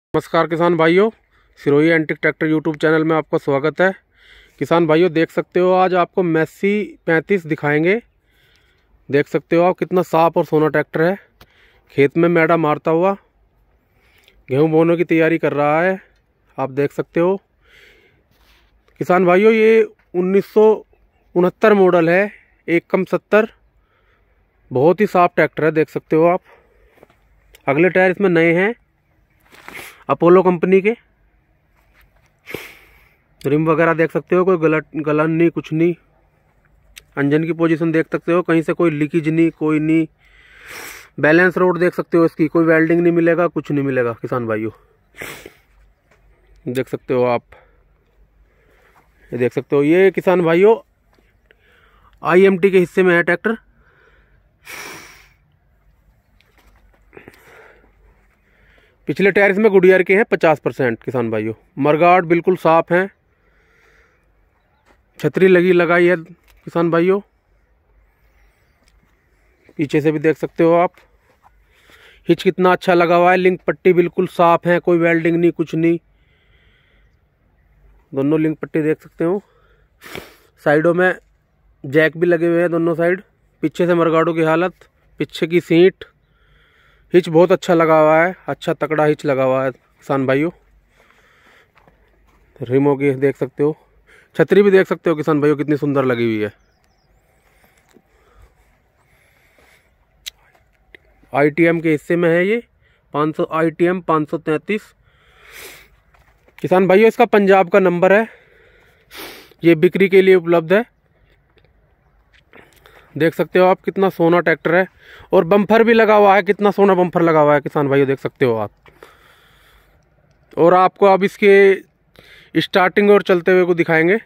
नमस्कार किसान भाइयों, Sirohi antique tractor YouTube channel में आपका स्वागत है। किसान भाइयों देख सकते हो, आज आपको मैसी 35 दिखाएंगे। देख सकते हो आप कितना साफ और सोना ट्रैक्टर है। खेत में मैडा मारता हुआ गेहूं बोने की तैयारी कर रहा है, आप देख सकते हो। किसान भाइयों ये 1969 मॉडल है, 1-70। बहुत ही साफ ट्रैक्टर है, देख सकते हो आप। अगले टायर इसमें नए हैं, अपोलो कंपनी के। रिम वगैरह देख सकते हो, कोई गलन नहीं, कुछ नहीं। इंजन की पोजीशन देख सकते हो, कहीं से कोई लीकेज नहीं, कोई नहीं। बैलेंस रोड देख सकते हो, इसकी कोई वेल्डिंग नहीं मिलेगा, कुछ नहीं मिलेगा किसान भाइयों। देख सकते हो आप, ये देख सकते हो। ये किसान भाइयों IMT के हिस्से में है ट्रैक्टर। पिछले टायर इसमें गुडियर के हैं 50% किसान भाइयों। मरगाट बिल्कुल साफ है, छतरी लगाई है किसान भाइयों। पीछे से भी देख सकते हो आप, हिच कितना अच्छा लगा हुआ है। लिंक पट्टी बिल्कुल साफ है, कोई वेल्डिंग नहीं, कुछ नहीं। दोनों लिंक पट्टी देख सकते हो। साइडों में जैक भी लगे हुए हैं दोनों साइड। पीछे से मरगाड़ों की हालत, पीछे की सीट, हिच बहुत अच्छा लगा हुआ है, अच्छा तकड़ा हिच लगा हुआ है किसान भाइयों। रिमो की देख सकते हो, छतरी भी देख सकते हो किसान भाइयों, कितनी सुंदर लगी हुई है। ITM के हिस्से में है ये 500 ITM 533 किसान भाइयों। इसका पंजाब का नंबर है, ये बिक्री के लिए उपलब्ध है। देख सकते हो आप, कितना सोना ट्रैक्टर है। और बम्पर भी लगा हुआ है, कितना सोना बम्पर लगा हुआ है किसान भाइयों, देख सकते हो आप। और आपको अब इसके स्टार्टिंग और चलते हुए को दिखाएंगे।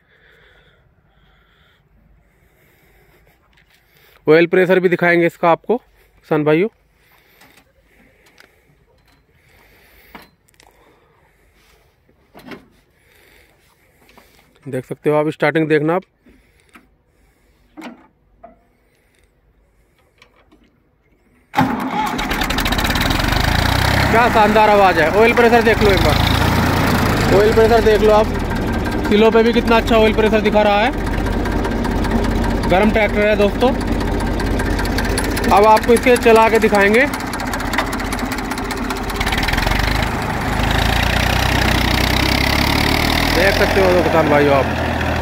ऑयल प्रेशर भी दिखाएंगे इसका आपको किसान भाइयों। देख सकते हो आप, स्टार्टिंग देखना आप। क्या शानदार आवाज़ है। ऑयल प्रेशर देख लो एक बार, ऑयल प्रेशर देख लो आप। सिलों पे भी कितना अच्छा ऑयल प्रेशर दिखा रहा है। गर्म ट्रैक्टर है दोस्तों। अब आपको इसके चला के दिखाएंगे। देख सकते हो किसान भाइयों आप।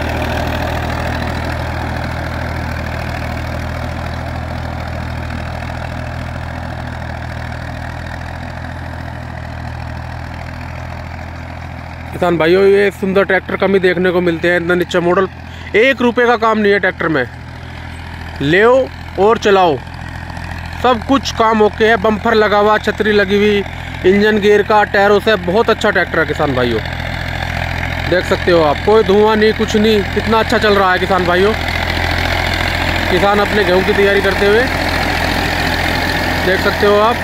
किसान भाइयों ये सुंदर ट्रैक्टर कम ही देखने को मिलते हैं। इतना नीचा मॉडल, 1 रुपये का काम नहीं है ट्रैक्टर में। ले और चलाओ, सब कुछ काम ओके है। बम्पर लगा हुआ, छतरी लगी हुई, इंजन गियर का, टायरों से बहुत अच्छा ट्रैक्टर है किसान भाइयों। देख सकते हो आप, कोई धुआं नहीं, कुछ नहीं। कितना अच्छा चल रहा है किसान भाइयों। किसान अपने गेहूं की तैयारी करते हुए, देख सकते हो आप।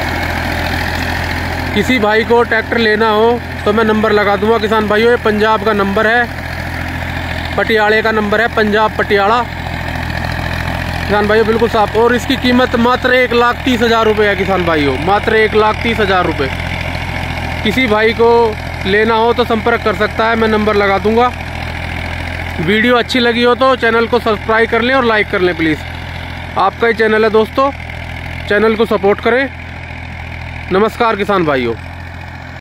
किसी भाई को ट्रैक्टर लेना हो तो मैं नंबर लगा दूंगा किसान भाइयों। ये पंजाब का नंबर है, पटियाले का नंबर है, पंजाब पटियाला किसान भाइयों, बिल्कुल साफ। और इसकी कीमत मात्र 1,30,000 रुपये है किसान भाइयों, मात्र 1,30,000 रुपये। किसी भाई को लेना हो तो संपर्क कर सकता है, मैं नंबर लगा दूंगा। वीडियो अच्छी लगी हो तो चैनल को सब्सक्राइब कर लें और लाइक कर लें प्लीज़। आपका ही चैनल है दोस्तों, चैनल को सपोर्ट करें। नमस्कार किसान भाइयों।